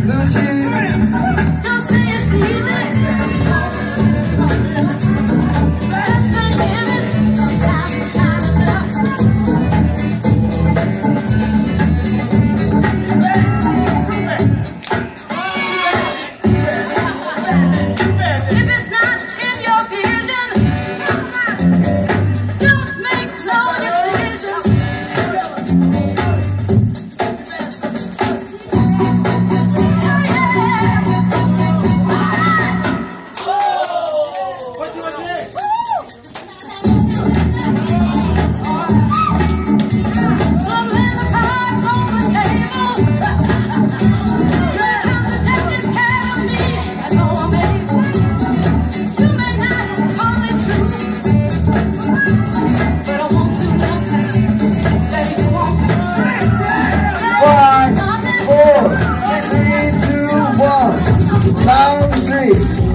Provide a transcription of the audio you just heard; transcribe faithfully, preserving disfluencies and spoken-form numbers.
Blue team. Don't say it's easy. Just forgive it. Sometimes it's kind of tough. If it's not in your vision, don't make no decision. Five, four, three, two, one. Count three.